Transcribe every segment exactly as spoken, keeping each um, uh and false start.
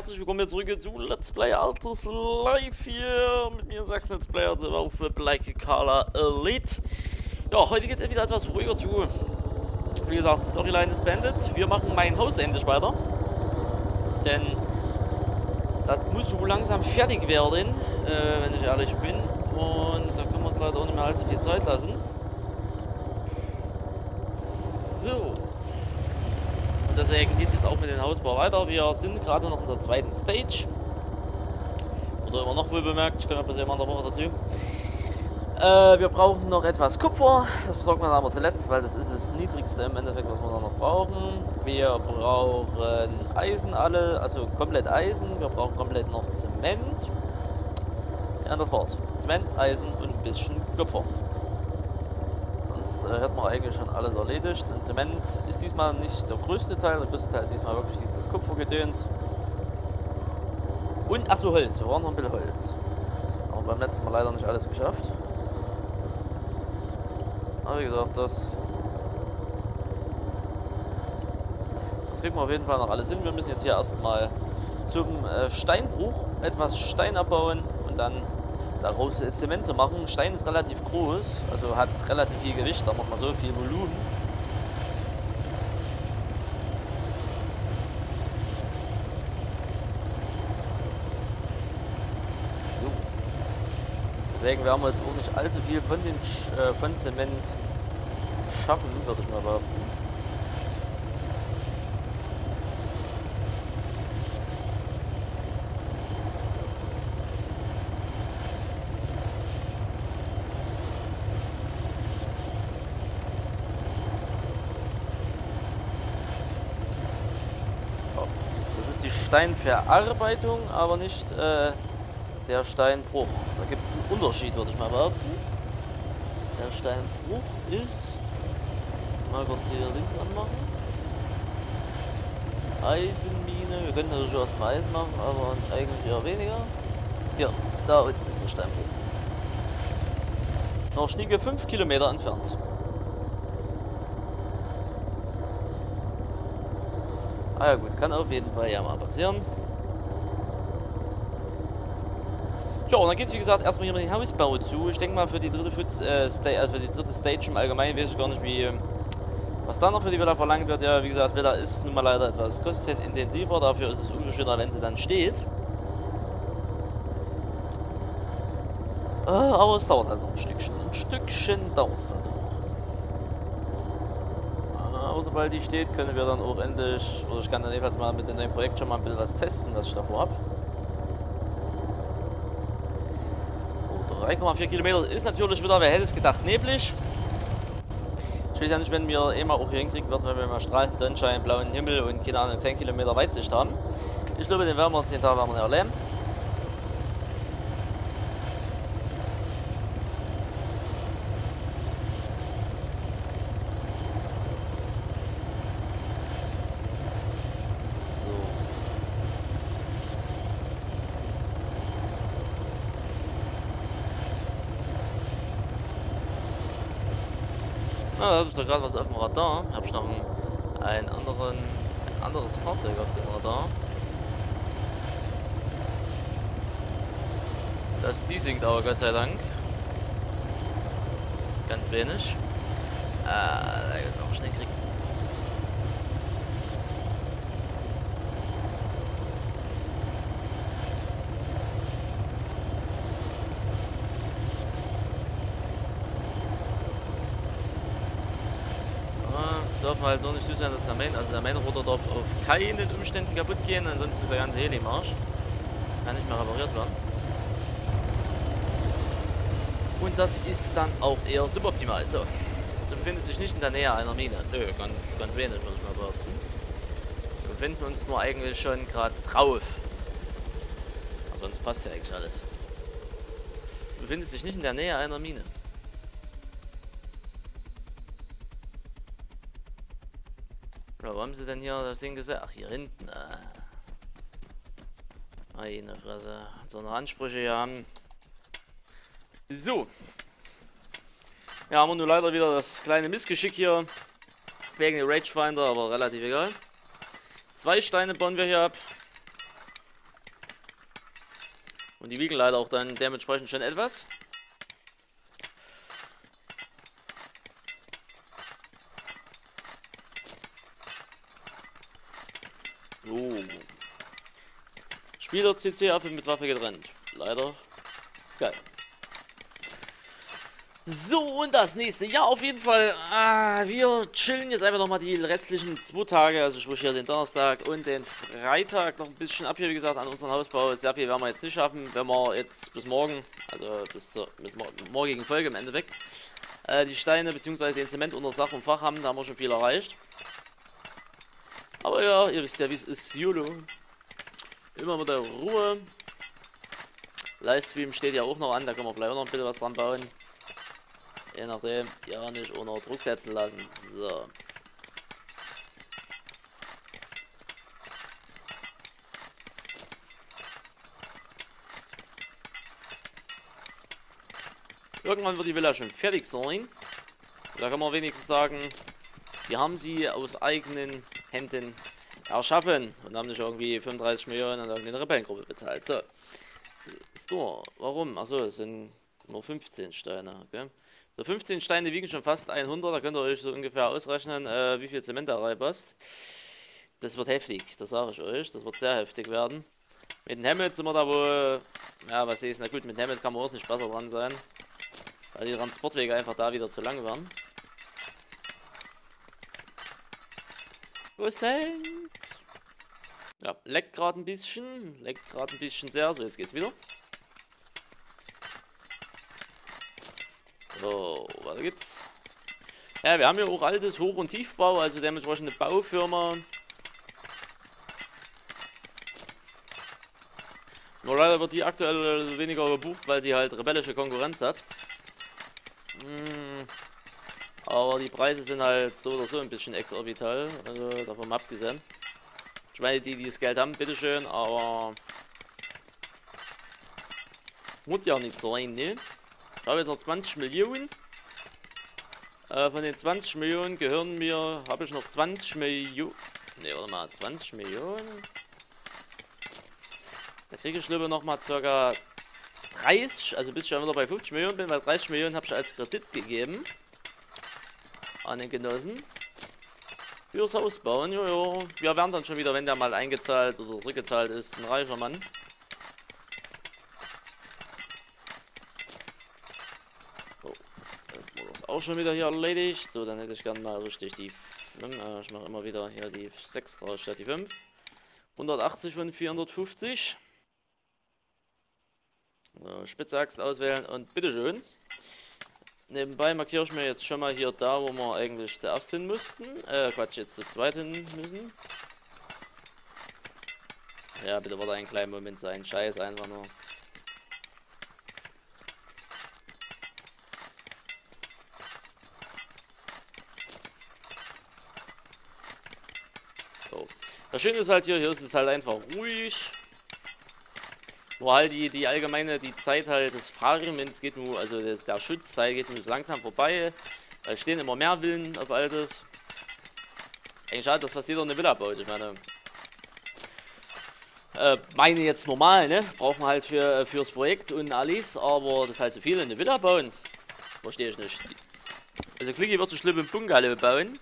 herzlich willkommen hier zurück zu Let's Play Alters Live hier mit mir, Sachsen Let's Player auf Black Color Elite. Ja, heute geht es wieder etwas ruhiger zu. Wie gesagt, Storyline ist beendet. Wir machen mein Haus endlich weiter. Denn das muss so langsam fertig werden, äh, wenn ich ehrlich bin. Und da können wir uns leider auch nicht mehr allzu viel Zeit lassen. So. Deswegen geht es jetzt auch mit dem Hausbau weiter. Wir sind gerade noch in der zweiten Stage. Oder immer noch wohl bemerkt, ich komme ja bis jemand in der Woche dazu. Äh, wir brauchen noch etwas Kupfer. Das besorgen wir dann aber zuletzt, weil das ist das Niedrigste im Endeffekt, was wir dann noch brauchen. Wir brauchen Eisen alle, also komplett Eisen. Wir brauchen komplett noch Zement. Ja, das war's. Zement, Eisen und ein bisschen Kupfer. Äh, hat man eigentlich schon alles erledigt. Und Zement ist diesmal nicht der größte Teil, der größte Teil ist diesmal wirklich dieses Kupfergedöns. Und, achso, Holz, wir brauchen noch ein bisschen Holz. Aber beim letzten Mal leider nicht alles geschafft. Aber wie gesagt, das, das kriegen wir auf jeden Fall noch alles hin. Wir müssen jetzt hier erstmal zum äh, Steinbruch etwas Stein abbauen und dann daraus Zement zu machen. Stein ist relativ groß, also hat relativ viel Gewicht, da macht man so viel Volumen. So. Deswegen werden wir jetzt auch nicht allzu viel von, den, äh, von Zement schaffen, würde ich mal behaupten. Steinverarbeitung, aber nicht äh, der Steinbruch. Da gibt es einen Unterschied, würde ich mal behaupten. Der Steinbruch ist, mal kurz hier links anmachen, Eisenmine. Wir können natürlich erstmal Eisen machen, aber eigentlich eher weniger. Hier, da unten ist der Steinbruch. Noch schnieke fünf Kilometer entfernt. Ah ja gut, kann auf jeden Fall ja mal passieren. Tja, und dann geht es wie gesagt erstmal hier mit dem Hausbau zu. Ich denke mal für die dritte Foot, äh, Stage, also für die dritte Stage im Allgemeinen weiß ich gar nicht, wie was da noch für die Villa verlangt wird. Ja, wie gesagt, Villa ist nun mal leider etwas kostenintensiver, dafür ist es umso schöner, wenn sie dann steht. Äh, aber es dauert halt noch ein Stückchen. Ein Stückchen dauert es dann noch. Aber sobald die steht, können wir dann auch endlich, oder ich kann dann jedenfalls mal mit dem neuen Projekt schon mal ein bisschen was testen, was ich davor habe. drei Komma vier Kilometer ist natürlich wieder, wer hätte es gedacht, neblig. Ich weiß ja nicht, wenn wir eh mal auch hier hinkriegen würden, wenn wir mal strahlend Sonnenschein, blauen Himmel und keine Ahnung, zehn Kilometer Weitsicht haben. Ich glaube, den werden wir zehn Tage werden wir erleben. Na, da habe ich doch gerade was auf dem Radar. Habe ich noch einen, einen anderen, ein anderes Fahrzeug auf dem Radar. Das die sinkt aber Gott sei Dank. Ganz wenig. Äh, da wird man auch schnell kriegen. Darf halt nur nicht so sein, dass der Main, also der Mainrotor darf auf keinen Umständen kaputt gehen, ansonsten ist der ganze Heli im Arsch. Kann nicht mehr repariert werden. Und das ist dann auch eher suboptimal. So, du befindest dich nicht in der Nähe einer Mine. Nö, ganz, ganz wenig, würde ich mal behaupten. Wir befinden uns nur eigentlich schon gerade drauf. Aber sonst passt ja eigentlich alles. Du befindest dich nicht in der Nähe einer Mine. Wo haben sie denn hier das Ding gesagt? Ach, hier hinten. Äh. Meine Fresse. So eine Ansprüche hier haben. So. Ja, haben wir nur leider wieder das kleine Missgeschick hier. Wegen der Rangefinder, aber relativ egal. Zwei Steine bauen wir hier ab. Und die wiegen leider auch dann dementsprechend schon etwas. So. Spieler C C Affe mit Waffe getrennt. Leider. Geil. So, und das nächste. Ja, auf jeden Fall. Ah, wir chillen jetzt einfach nochmal die restlichen zwei Tage. Also sprich hier den Donnerstag und den Freitag noch ein bisschen ab hier, wie gesagt, an unseren Hausbau. Sehr viel werden wir jetzt nicht schaffen, wenn wir jetzt bis morgen, also bis zur bis mor morgigen Folge im Endeffekt, äh, die Steine bzw. den Zement unter Sach und Fach haben. Da haben wir schon viel erreicht. Aber ja, ihr wisst ja, wie es ist. YOLO. Immer mit der Ruhe. Livestream steht ja auch noch an, da können wir vielleicht auch noch ein bisschen was dran bauen. Je nachdem, ja, nicht unter Druck setzen lassen. So. Irgendwann wird die Villa schon fertig sein. Da kann man wenigstens sagen, wir haben sie aus eigenen Händen erschaffen und haben nicht irgendwie fünfunddreißig Millionen an irgendeine Rebellengruppe bezahlt. So. Store, warum? Achso, es sind nur fünfzehn Steine, okay. So, fünfzehn Steine wiegen schon fast hundert, da könnt ihr euch so ungefähr ausrechnen, äh, wie viel Zement da reinpasst. Das wird heftig, das sage ich euch, das wird sehr heftig werden. Mit dem Hammett sind wir da wohl, ja, was ist, na gut, mit dem Hammett kann man auch nicht besser dran sein, weil die Transportwege einfach da wieder zu lang werden. Wo ist denn? Ja, leckt gerade ein bisschen, leckt gerade ein bisschen sehr, so jetzt geht's wieder. So, weiter geht's. Ja, wir haben ja auch altes Hoch- und Tiefbau, also dementsprechend eine Baufirma. Nur leider wird die aktuell weniger gebucht, weil sie halt rebellische Konkurrenz hat. Hm, aber die Preise sind halt so oder so ein bisschen exorbital, also davon mal abgesehen. Ich meine, die, die das Geld haben, bitteschön, aber muss ja nicht sein, ne? Ich habe jetzt noch zwanzig Millionen. Äh, von den zwanzig Millionen gehören mir, habe ich noch zwanzig Millionen. Ne, warte mal, zwanzig Millionen. Da kriege ich lieber noch mal ca. dreißig, also bis ich schon wieder bei fünfzig Millionen bin, weil dreißig Millionen habe ich als Kredit gegeben an den Genossen. Fürs Haus bauen, jojo. Wir werden dann schon wieder, wenn der mal eingezahlt oder zurückgezahlt ist, ein reicher Mann. Auch schon wieder hier erledigt. So, dann hätte ich gerne mal richtig die fünf, äh, ich mache immer wieder hier die sechs draus statt die fünf. hundertachtzig von vierhundertfünfzig. So, Spitzaxt auswählen und bitteschön. Nebenbei markiere ich mir jetzt schon mal hier da, wo wir eigentlich zuerst hin müssten. Äh, Quatsch, jetzt zu zweit hin müssen. Ja, bitte warte einen kleinen Moment sein. Scheiß einfach nur. Das Schöne ist halt hier, hier ist es halt einfach ruhig. Nur halt die, die allgemeine, die Zeit halt des Fahrens geht nur, also das, der Schutzzeit geht nur so langsam vorbei. Es stehen immer mehr Villen auf Altes. Eigentlich schade, dass fast jeder eine Villa baut. Ich meine, äh, meine jetzt normal, ne? Brauchen wir halt für, fürs Projekt und alles, aber das halt so viele eine Villa bauen. Verstehe ich nicht. Also Clicky wird so schlimm im Bungalow bauen.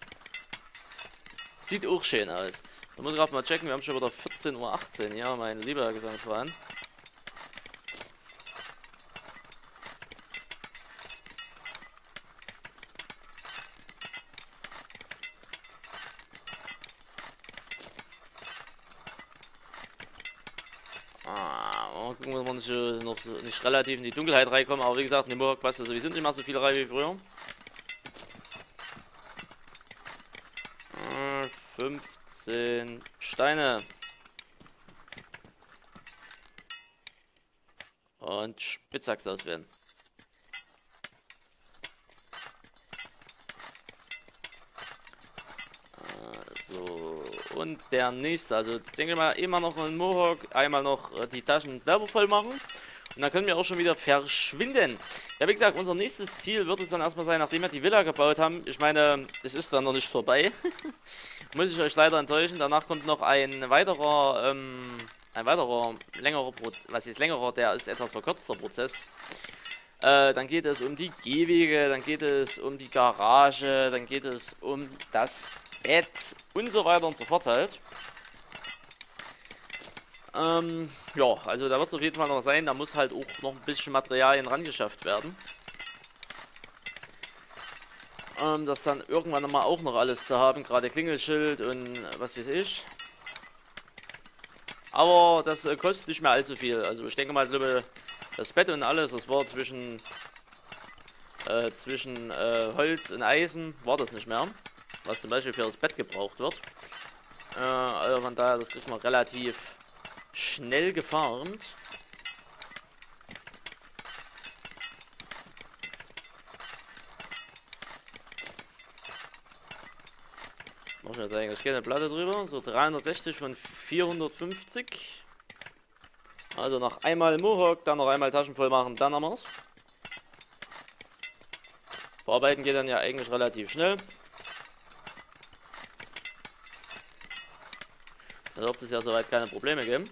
Sieht auch schön aus. Da muss ich gerade mal checken, wir haben schon wieder vierzehn Uhr achtzehn, ja, mein lieber Gesangsverein. Ah, mal gucken, ob wir nicht, äh, noch so, nicht relativ in die Dunkelheit reinkommen, aber wie gesagt, in dem Mohawk passt das sowieso nicht mehr so viele rein wie früher. Äh, fünfzehn Steine. Und Spitzachs auswählen. So, und der nächste, also denke mal, immer noch einen Mohawk, einmal noch die Taschen selber voll machen. Und dann können wir auch schon wieder verschwinden. Ja, wie gesagt, unser nächstes Ziel wird es dann erstmal sein, nachdem wir die Villa gebaut haben. Ich meine, es ist dann noch nicht vorbei. Muss ich euch leider enttäuschen. Danach kommt noch ein weiterer, ähm, ein weiterer längerer Prozess, was ist längerer, der ist etwas verkürzter Prozess. Äh, dann geht es um die Gehwege, dann geht es um die Garage, dann geht es um das Bett und so weiter und so fort halt. Ähm, ja, also da wird es auf jeden Fall noch sein, da muss halt auch noch ein bisschen Materialien rangeschafft werden. Ähm, das dann irgendwann mal auch noch alles zu haben, gerade Klingelschild und was weiß ich. Aber das äh, kostet nicht mehr allzu viel. Also ich denke mal, das Bett und alles, das war zwischen äh, zwischen äh, Holz und Eisen, war das nicht mehr. Was zum Beispiel für das Bett gebraucht wird. Äh, also von daher, das kriegt man relativ schnell gefarmt. Mach ich jetzt eigentlich keine Platte drüber. So dreihundertsechzig von vierhundertfünfzig. Also noch einmal Mohawk, dann noch einmal Taschen voll machen, dann haben wir's. Bearbeiten geht dann ja eigentlich relativ schnell. Da dürfte es ja soweit keine Probleme geben.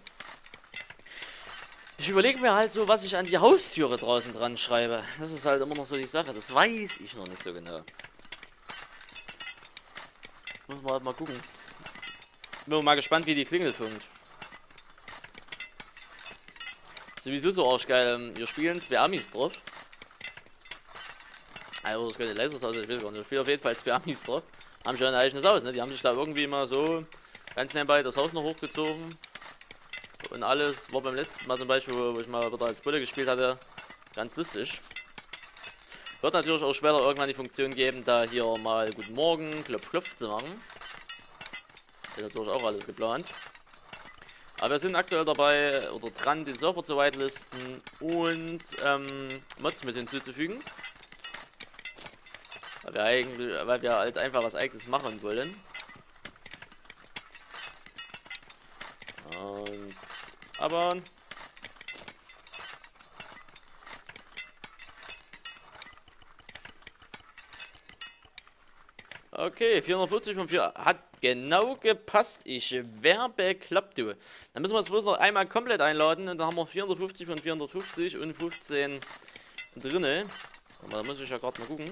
Ich überlege mir halt so, was ich an die Haustüre draußen dran schreibe. Das ist halt immer noch so die Sache. Das weiß ich noch nicht so genau. Muss man halt mal gucken. Bin mal gespannt, wie die Klingel funkt. Sowieso so arschgeil. Wir spielen zwei Amis drauf. Also das könnte Lasers aus, ich weiß gar nicht. Ich spiele auf jeden Fall zwei Amis drauf. Haben schon ein eigenes Haus, ne? Die haben sich da irgendwie mal so ganz nebenbei das Haus noch hochgezogen. Und alles war beim letzten Mal zum Beispiel, wo ich mal wieder als Bulle gespielt hatte, ganz lustig. Wird natürlich auch später irgendwann die Funktion geben, da hier mal Guten Morgen, Klopf, Klopf zu machen. Das ist natürlich auch alles geplant. Aber wir sind aktuell dabei oder dran, den Server zu whitelisten und ähm, Mods mit hinzuzufügen. Weil wir eigentlich, weil wir halt einfach was Eigenes machen wollen. Und aber okay, vierhundertfünfzig von vier hat genau gepasst. Ich wäre bekloppt, du. Dann müssen wir es bloß noch einmal komplett einladen und dann haben wir vierhundertfünfzig von vierhundertfünfzig und fünfzehn drinne. Aber da muss ich ja gerade mal gucken.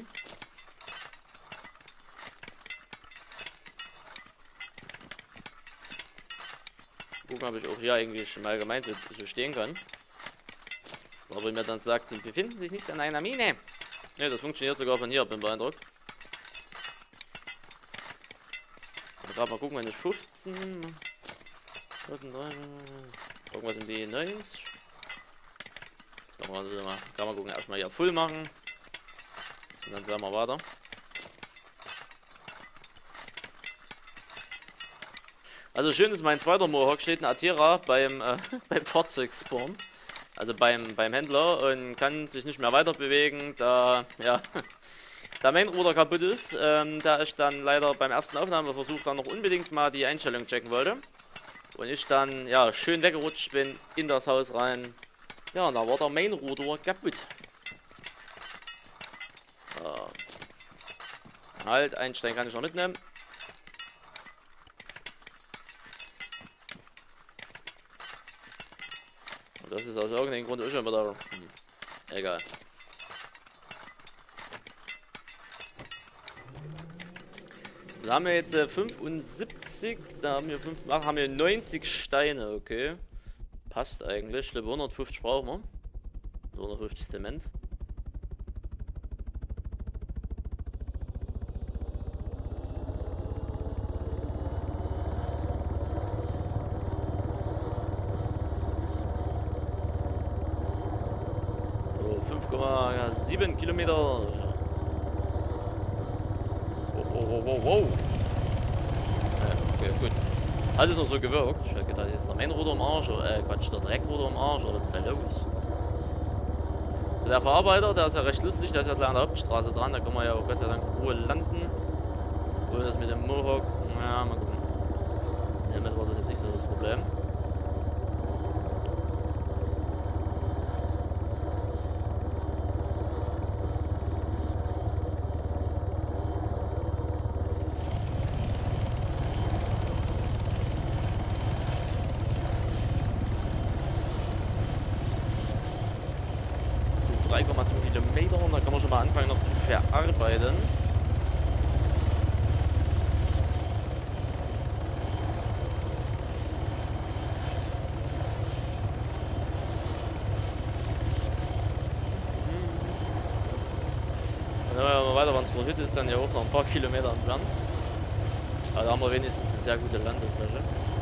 Gucken, ob ich auch hier eigentlich im Allgemeinen so, so stehen kann. Aber mir dann sagt, sie befinden sich nicht an einer Mine. Ne, das funktioniert sogar von hier, bin beeindruckt. Gerade mal gucken, wenn ich fünfzehn. Irgendwas in die neunzig. Kann man, kann man gucken, erstmal hier voll machen. Und dann sagen wir weiter. Also schön ist, mein zweiter Mohawk steht in Atira beim, äh, beim Fahrzeugspawn. Also beim, beim Händler und kann sich nicht mehr weiter bewegen, da ja der Mainruder kaputt ist. Ähm, da ich dann leider beim ersten Aufnahmeversuch dann noch unbedingt mal die Einstellung checken wollte. Und ich dann ja schön weggerutscht bin in das Haus rein. Ja, und da war der Mainruder kaputt. So. Halt, einen Stein kann ich noch mitnehmen. Und das ist aus irgendeinem Grund auch schon wieder. Hm, egal. Da haben wir jetzt äh, fünfundsiebzig, da haben wir, fünf, ach, haben wir neunzig Steine, okay. Passt eigentlich, ich glaube hundertfünfzig brauchen wir. So hundertfünfzig Zement. So, fünf Komma sieben Kilometer. Wow, wow, wow. Ja, okay, gut. Hat es noch so gewirkt. Ich hätte gedacht, jetzt ist der Mainruder im Arsch, oder äh, Quatsch, der Dreckruder im Arsch, oder was ist da los? Der Verarbeiter, der ist ja recht lustig, der ist ja gleich an der Hauptstraße dran, da kann man ja auch Gott sei Dank Ruhe landen. Und das mit dem Mohawk, ja, mal gucken. Damit war das jetzt nicht so das Problem. drei Komma zwei Kilometer und da kann man schon mal anfangen noch zu verarbeiten. Wenn wir weiter, wenn es Hütte ist, dann ja auch noch ein paar Kilometer entfernt. Aber da haben wir wenigstens eine sehr gute Landefläche.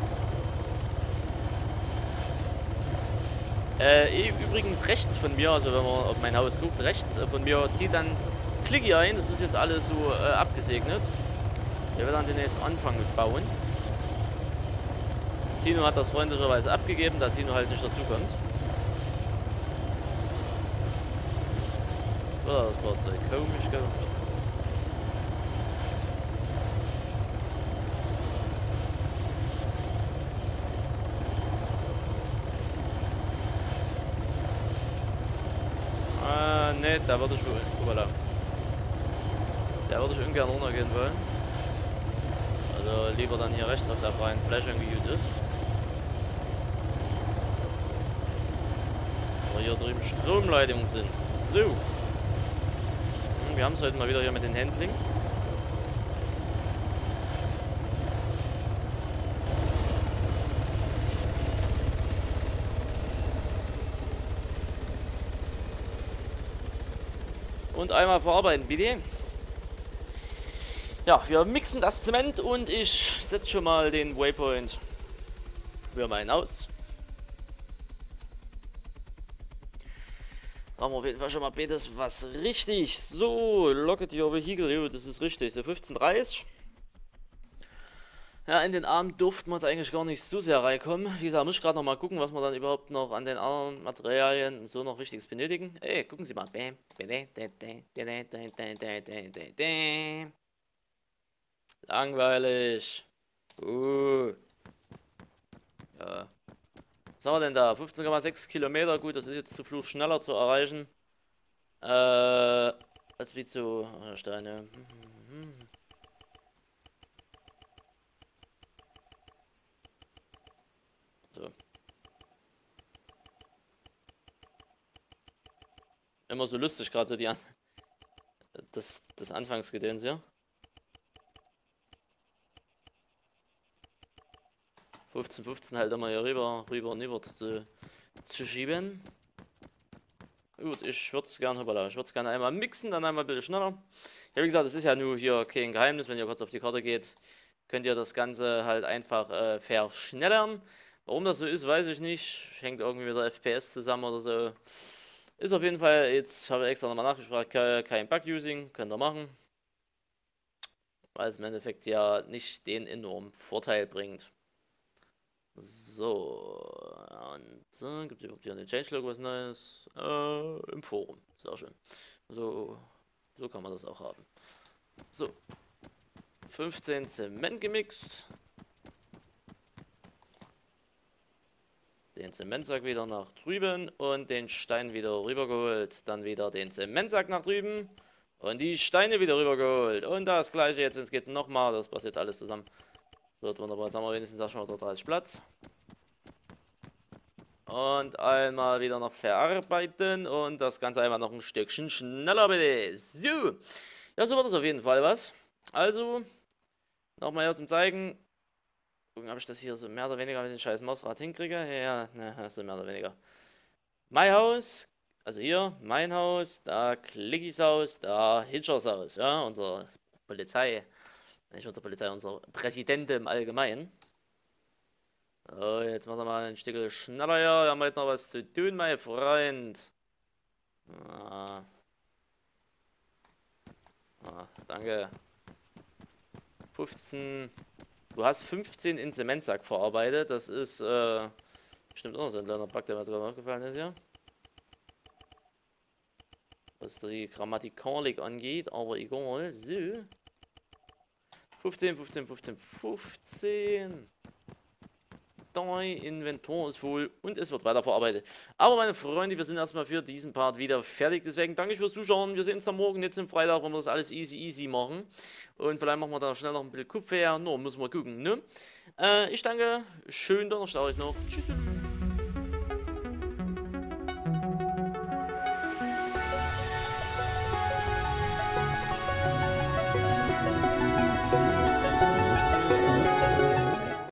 Äh, übrigens rechts von mir, also wenn man auf mein Haus guckt, rechts von mir zieht dann Clicky ein. Das ist jetzt alles so äh, abgesegnet. Der wird dann den nächsten Anfang mit bauen. Tino hat das freundlicherweise abgegeben, da Tino halt nicht dazukommt. Oder das Fahrzeug komisch gemacht. Ah, ne, da würde ich wohl. Voilà. Da würde ich ungern runtergehen wollen. Also lieber dann hier rechts auf der freien Fläche wie gut ist. Aber hier drüben Stromleitungen sind. So. Wir haben es heute mal wieder hier mit den Handling. Und einmal verarbeiten, bitte. Ja, wir mixen das Zement und ich setze schon mal den Waypoint für mein Haus. Machen wir auf jeden Fall schon mal beides was richtig. So, locket your vehicle, jo, das ist richtig. So fünfzehn Uhr dreißig. Ja, in den Abend durften wir jetzt eigentlich gar nicht so sehr reinkommen. Wie gesagt, muss ich gerade noch mal gucken, was wir dann überhaupt noch an den anderen Materialien und so noch Wichtiges benötigen. Ey, gucken Sie mal. Langweilig. Uh. Ja. Was haben wir denn da? fünfzehn Komma sechs Kilometer. Gut, das ist jetzt zu Fluch schneller zu erreichen. Äh, als wie zu äh, Steine. So. Immer so lustig gerade so die An das, das Anfangsgedöns hier. fünfzehn fünfzehn halt immer hier rüber, rüber und rüber zu, zu schieben. Gut, ich würde es gerne, hoppala, ich würde es gerne einmal mixen, dann einmal ein bisschen schneller. Ja, wie gesagt, das ist ja nur hier kein Geheimnis, wenn ihr kurz auf die Karte geht, könnt ihr das Ganze halt einfach äh, verschnellern. Warum das so ist, weiß ich nicht. Hängt irgendwie mit der F P S zusammen oder so. Ist auf jeden Fall, jetzt habe ich extra nochmal nachgefragt, kein Bug-Using, könnt ihr machen. Weil es im Endeffekt ja nicht den enormen Vorteil bringt. So, und äh, gibt es überhaupt hier eine Changelog was Neues? Äh, im Forum, sehr schön. So, so kann man das auch haben. So, fünfzehn Zement gemixt. Den Zementsack wieder nach drüben und den Stein wieder rübergeholt. Dann wieder den Zementsack nach drüben und die Steine wieder rübergeholt. Und das gleiche jetzt, wenn es geht, nochmal. Das passiert alles zusammen. So, wunderbar. Jetzt haben wir wenigstens auch schon mal dreißig Platz. Und einmal wieder noch verarbeiten und das Ganze einmal noch ein Stückchen schneller bitte. So. Ja, so wird das auf jeden Fall was. Also, nochmal hier zum Zeigen. Gucken, ob ich das hier so mehr oder weniger mit dem scheiß Mausrad hinkriege. Ja, ne, so mehr oder weniger. Mein Haus, also hier, mein Haus, da Clickys Haus, da Hitchers Haus, ja, unsere Polizei. Nicht unsere Polizei, unser Präsident im Allgemeinen. So, jetzt machen wir mal ein Stück schneller hier. Wir haben heute noch was zu tun, mein Freund. Ah. Ah, danke. fünfzehn. Du hast fünfzehn in Zementsack verarbeitet. Das ist, äh, stimmt auch noch so ein kleiner Bug, der mir gerade aufgefallen ist hier. Was die Grammatikalik angeht, aber egal. So. fünfzehn, fünfzehn, fünfzehn, fünfzehn. Dein Inventar ist voll und es wird weiter verarbeitet. Aber meine Freunde, wir sind erstmal für diesen Part wieder fertig. Deswegen danke ich fürs Zuschauen. Wir sehen uns dann morgen, jetzt am Freitag, wo wir das alles easy easy machen. Und vielleicht machen wir da schnell noch ein bisschen Kupfer her. No, müssen wir gucken, ne? Äh, ich danke. Schönen Donnerstag euch noch. Tschüss.